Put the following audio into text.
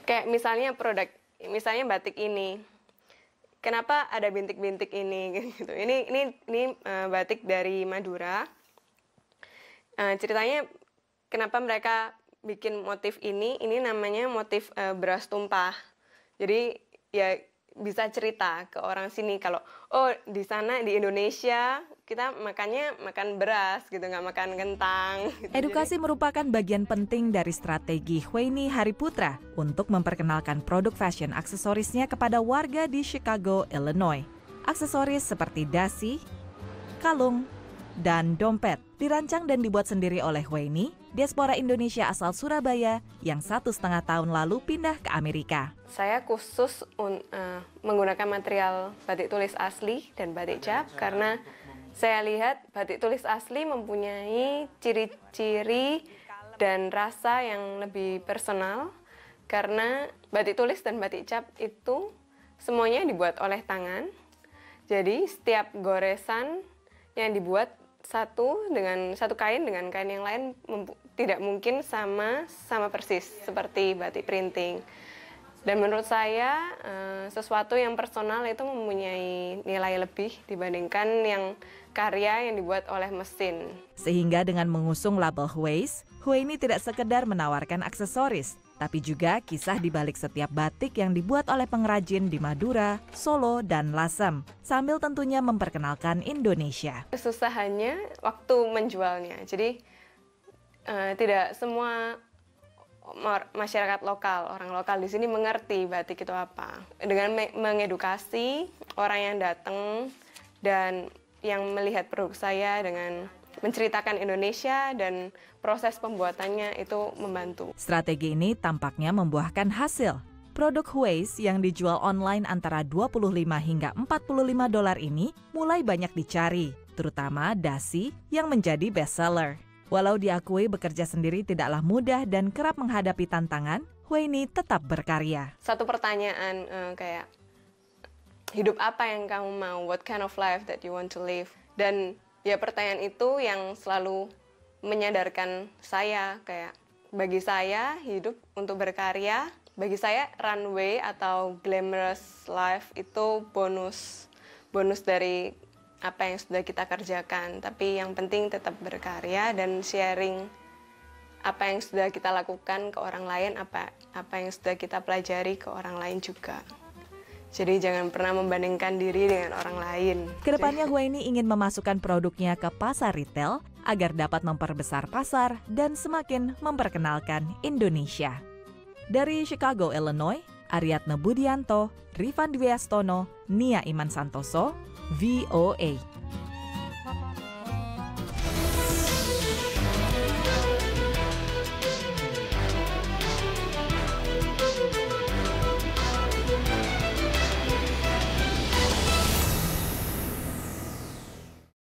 Kayak misalnya batik ini, kenapa ada bintik-bintik ini gitu. Ini batik dari Madura. Ceritanya kenapa mereka bikin motif ini namanya motif beras tumpah. Jadi ya bisa cerita ke orang sini kalau di sana di Indonesia kita makan beras gitu, nggak makan kentang gitu. Edukasi merupakan bagian penting dari strategi Hueni Hariputra untuk memperkenalkan produk fashion aksesorisnya kepada warga di Chicago, Illinois. Aksesoris seperti dasi, kalung, dan dompet dirancang dan dibuat sendiri oleh Hueni, diaspora Indonesia asal Surabaya yang 1,5 tahun lalu pindah ke Amerika. Saya khusus menggunakan material batik tulis asli dan batik cap karena saya lihat batik tulis asli mempunyai ciri-ciri dan rasa yang lebih personal karena batik tulis dan batik cap itu semuanya dibuat oleh tangan. Jadi setiap goresan yang dibuat satu kain dengan kain yang lain tidak mungkin sama persis seperti batik printing. Dan menurut saya sesuatu yang personal itu mempunyai nilai lebih dibandingkan yang karya yang dibuat oleh mesin. Sehingga dengan mengusung label Hueis, Hueni tidak sekedar menawarkan aksesoris, tapi juga kisah di balik setiap batik yang dibuat oleh pengrajin di Madura, Solo, dan Lasem, sambil tentunya memperkenalkan Indonesia. Kesusahannya waktu menjualnya, jadi tidak semua masyarakat lokal, orang lokal di sini mengerti batik itu apa. Dengan mengedukasi orang yang datang dan yang melihat produk saya dengan menceritakan Indonesia dan proses pembuatannya itu membantu. Strategi ini tampaknya membuahkan hasil. Produk Hueis yang dijual online antara $25 hingga $45 ini mulai banyak dicari, terutama dasi yang menjadi bestseller. Walau diakui bekerja sendiri tidaklah mudah dan kerap menghadapi tantangan, Hueni tetap berkarya. Satu pertanyaan kayak, hidup apa yang kamu mau? What kind of life that you want to live? Dan ya pertanyaan itu yang selalu menyadarkan saya, kayak bagi saya hidup untuk berkarya, bagi saya runway atau glamorous life itu bonus dari apa yang sudah kita kerjakan, tapi yang penting tetap berkarya dan sharing apa yang sudah kita lakukan ke orang lain, apa yang sudah kita pelajari ke orang lain juga. Jadi jangan pernah membandingkan diri dengan orang lain. Kedepannya Hueni ingin memasukkan produknya ke pasar retail agar dapat memperbesar pasar dan semakin memperkenalkan Indonesia. Dari Chicago, Illinois, Ariadne Budianto, Rifan Dwiastono, Nia Iman Santoso, VOA.